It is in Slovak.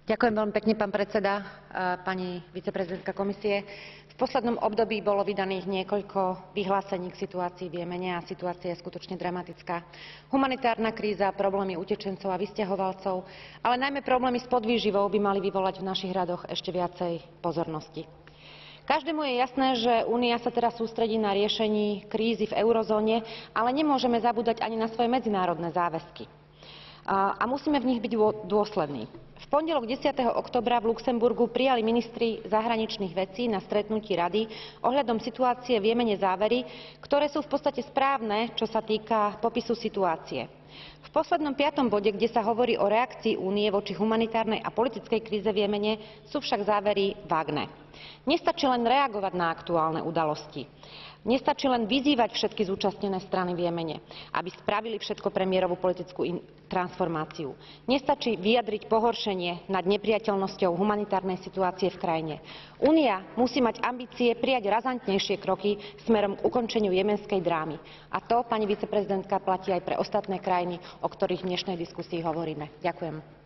Ďakujem veľmi pekne, pán predseda, pani viceprezidentka komisie. V poslednom období bolo vydaných niekoľko vyhlásení k situácii v Jemene a situácia je skutočne dramatická. Humanitárna kríza, problémy utečencov a vysťahovalcov, ale najmä problémy s podvýživou by mali vyvolať v našich radoch ešte viacej pozornosti. Každému je jasné, že Únia sa teraz sústredí na riešení krízy v eurozóne, ale nemôžeme zabúdať ani na svoje medzinárodné záväzky. A musíme v nich byť dôslední. V pondelok 10. októbra v Luxemburgu prijali ministri zahraničných vecí na stretnutí Rady ohľadom situácie v Jemene závery, ktoré sú v podstate správne, čo sa týka popisu situácie. V poslednom 5. bode, kde sa hovorí o reakcii Únie voči humanitárnej a politickej kríze v Jemene, sú však závery vágne. Nestačí len reagovať na aktuálne udalosti. Nestačí len vyzývať všetky zúčastnené strany v Jemene, aby spravili všetko pre mierovú politickú transformáciu. Nestačí vyjadriť pohoršenie nad nepriateľnosťou humanitárnej situácie v krajine. Únia musí mať ambície prijať razantnejšie kroky smerom k ukončeniu jemenskej drámy. A to, pani viceprezidentka, platí aj pre ostatné krajiny, o ktorých v dnešnej diskusii hovoríme. Ďakujem.